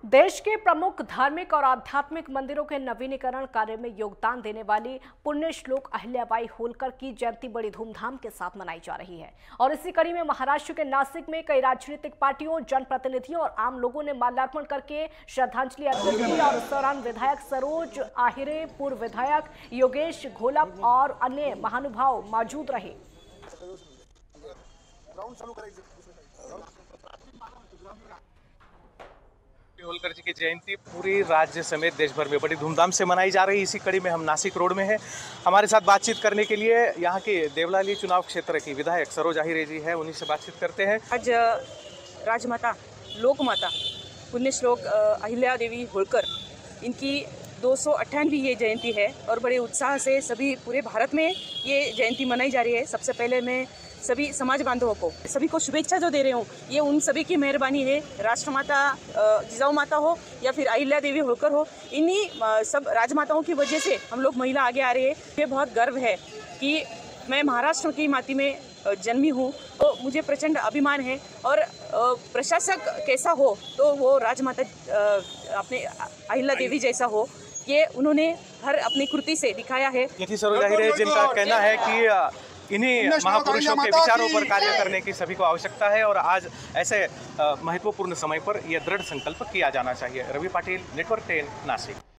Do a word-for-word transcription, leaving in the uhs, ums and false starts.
देश के प्रमुख धार्मिक और आध्यात्मिक मंदिरों के नवीनीकरण कार्य में योगदान देने वाली पुण्य श्लोक अहिल्याबाई होलकर की जयंती बड़ी धूमधाम के साथ मनाई जा रही है। और इसी कड़ी में महाराष्ट्र के नासिक में कई राजनीतिक पार्टियों, जनप्रतिनिधियों और आम लोगों ने माल्यार्पण करके श्रद्धांजलि अर्पित की। और इस दौरान विधायक सरोज आहिरे, पूर्व विधायक योगेश घोलप और अन्य महानुभाव मौजूद रहे। होलकर जी की जयंती पूरी राज्य समेत देश भर में बड़ी धूमधाम से मनाई जा रही है। इसी कड़ी में हम नासिक रोड में हैं। हमारे साथ बातचीत करने के लिए यहाँ के देवलाली चुनाव क्षेत्र की विधायक सरोज आहिरे जी है, उन्हीं से बातचीत करते हैं। आज राजमाता, लोक माता, पुण्य श्लोक अहिल्या देवी होलकर, इनकी दो सौ अट्ठानवी ये जयंती है और बड़े उत्साह से सभी पूरे भारत में ये जयंती मनाई जा रही है। सबसे पहले मैं सभी समाज बांधवों को, सभी को शुभेच्छा जो दे रहे हूँ, ये उन सभी की मेहरबानी है। राष्ट्रमाता जिजाऊ माता हो या फिर अहिल्या देवी होलकर हो, इन्हीं सब राजमाताओं की वजह से हम लोग महिला आगे आ रहे हैं। ये बहुत गर्व है कि मैं महाराष्ट्र की माटी में जन्मी हूँ, तो मुझे प्रचंड अभिमान है। और प्रशासक कैसा हो तो वो राजमाता अपने अहिल्या देवी जैसा हो, ये उन्होंने हर अपनी कृति से दिखाया है। ये थी सरोज आहिरे, जिनका कहना है कि इन्हीं महापुरुषों के विचारों पर कार्य करने की सभी को आवश्यकता है और आज ऐसे महत्वपूर्ण समय पर यह दृढ़ संकल्प किया जाना चाहिए। Ravi Patil, network ten, Nashik.